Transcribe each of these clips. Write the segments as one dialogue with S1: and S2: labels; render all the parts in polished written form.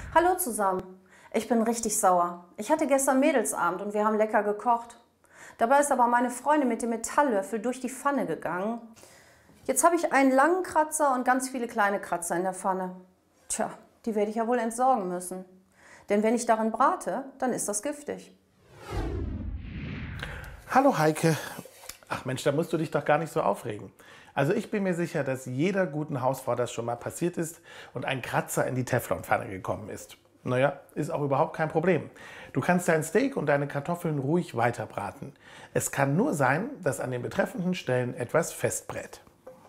S1: Hallo zusammen. Ich bin richtig sauer. Ich hatte gestern Mädelsabend und wir haben lecker gekocht. Dabei ist aber meine Freundin mit dem Metalllöffel durch die Pfanne gegangen. Jetzt habe ich einen langen Kratzer und ganz viele kleine Kratzer in der Pfanne. Tja, die werde ich ja wohl entsorgen müssen. Denn wenn ich darin brate, dann ist das giftig.
S2: Hallo Heike. Ach Mensch, da musst du dich doch gar nicht so aufregen. Also ich bin mir sicher, dass jeder guten Hausfrau das schon mal passiert ist und ein Kratzer in die Teflonpfanne gekommen ist. Naja, ist auch überhaupt kein Problem. Du kannst dein Steak und deine Kartoffeln ruhig weiter braten. Es kann nur sein, dass an den betreffenden Stellen etwas festbrät.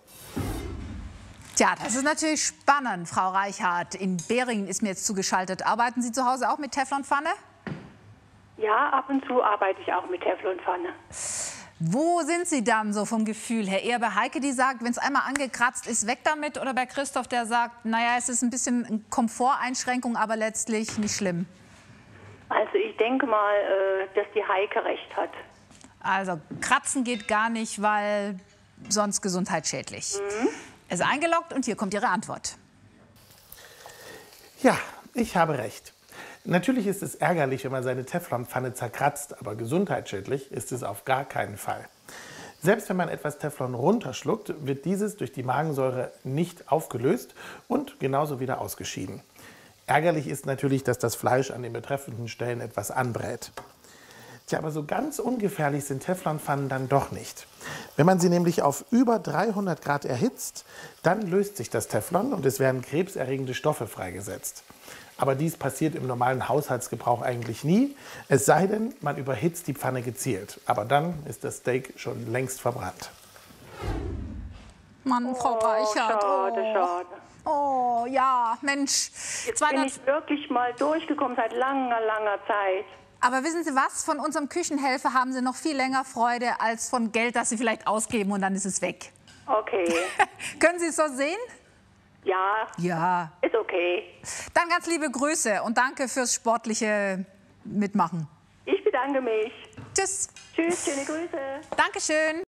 S3: Tja, das ist natürlich spannend, Frau Reichhardt. In Beringen ist mir jetzt zugeschaltet. Arbeiten Sie zu Hause auch mit Teflonpfanne?
S4: Ja, ab und zu arbeite ich auch mit Teflonpfanne.
S3: Wo sind Sie dann so vom Gefühl her? Eher bei Heike, die sagt, wenn es einmal angekratzt ist, weg damit? Oder bei Christoph, der sagt, naja, es ist ein bisschen eine Komforteinschränkung, aber letztlich nicht schlimm?
S4: Also ich denke mal, dass die Heike recht hat.
S3: Also kratzen geht gar nicht, weil sonst gesundheitsschädlich. Es ist eingeloggt und hier kommt Ihre Antwort.
S2: Ja, ich habe recht. Natürlich ist es ärgerlich, wenn man seine Teflonpfanne zerkratzt, aber gesundheitsschädlich ist es auf gar keinen Fall. Selbst wenn man etwas Teflon runterschluckt, wird dieses durch die Magensäure nicht aufgelöst und genauso wieder ausgeschieden. Ärgerlich ist natürlich, dass das Fleisch an den betreffenden Stellen etwas anbrät. Tja, aber so ganz ungefährlich sind Teflonpfannen dann doch nicht. Wenn man sie nämlich auf über 300 Grad erhitzt, dann löst sich das Teflon und es werden krebserregende Stoffe freigesetzt. Aber dies passiert im normalen Haushaltsgebrauch eigentlich nie, es sei denn, man überhitzt die Pfanne gezielt. Aber dann ist das Steak schon längst verbrannt.
S3: Mann, Frau Reichhardt.
S4: Schade.
S3: Oh, ja, Mensch.
S4: Jetzt bin ich wirklich mal durchgekommen seit langer Zeit.
S3: Aber wissen Sie was? Von unserem Küchenhelfer haben Sie noch viel länger Freude als von Geld, das Sie vielleicht ausgeben und dann ist es weg.
S4: Okay.
S3: Können Sie es so sehen?
S4: Ja.
S3: Ja.
S4: Ist okay.
S3: Dann ganz liebe Grüße und danke fürs sportliche Mitmachen.
S4: Ich bedanke mich.
S3: Tschüss.
S4: Tschüss, schöne Grüße.
S3: Dankeschön.